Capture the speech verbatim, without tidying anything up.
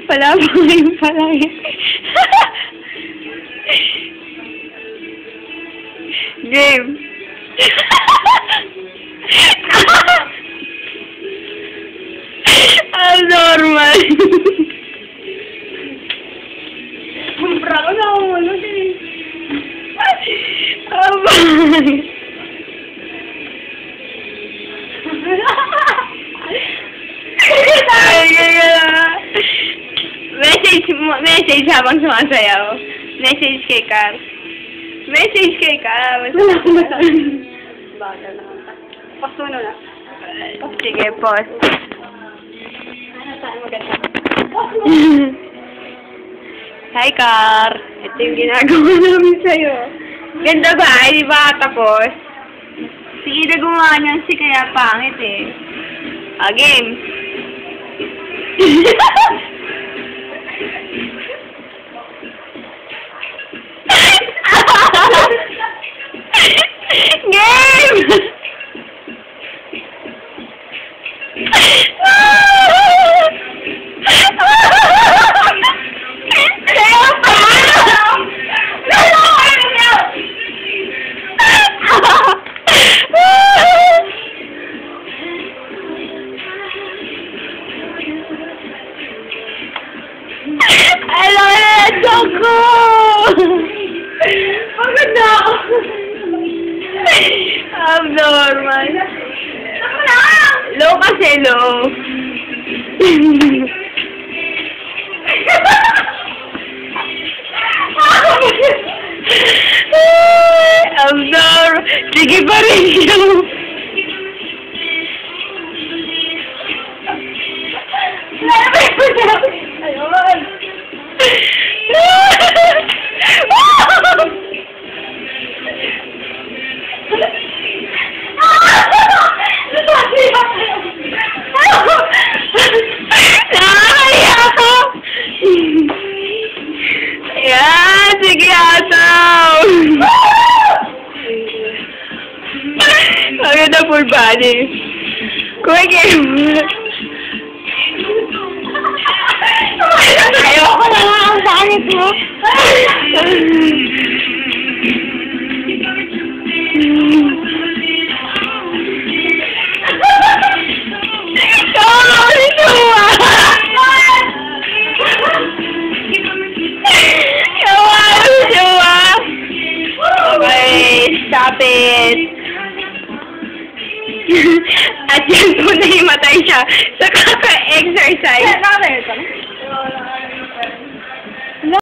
Wala pa ngayon pala yan. Game. Abnormal. Kumpra ko na ako ano din. Abay. Message mo, message habang sumasayaw. Message kay Carl. Message kay Carl. Wala akong masabi. Bagal na kanta. Pause mo na. Sige, pause. Ano saan maganda? Pause mo! Hi, Car. Ito yung ginagawa namin sa'yo. Ganda ba? Ay, di ba tapos? Si Ida gumawa niyan, si kaya pangit eh. Ah, game. Game! Alam na yung joke ko! Pagod na ako! Abnormal. Ako lang! Low kasi low. Abnormal. Sige pa rin siya. Ayun! Nakakaya ako! Yan! Sige, ataw! Ang na full body. Kuya, game mo. Ayoko na nga ang pangit mo. Stop it! At yan po na himatay siya sa kaka-exercise.